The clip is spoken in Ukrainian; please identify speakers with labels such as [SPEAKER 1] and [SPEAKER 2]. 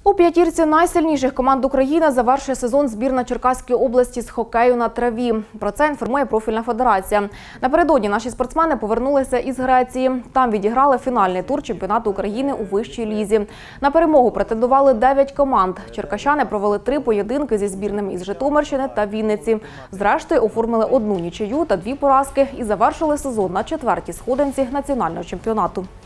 [SPEAKER 1] У п'ятірці найсильніших команд України завершує сезон збірна Черкаської області з хокею на траві. Про це інформує профільна федерація. Напередодні наші спортсмени повернулися із Греції. Там відіграли фінальний тур чемпіонату України у вищій лізі. На перемогу претендували 9 команд. Черкащани провели 3 поєдинки зі збірними із Житомирщини та Вінниці. Зрештою, оформили 1 нічию та 2 поразки і завершили сезон на 4-й сходинці національного чемпіонату.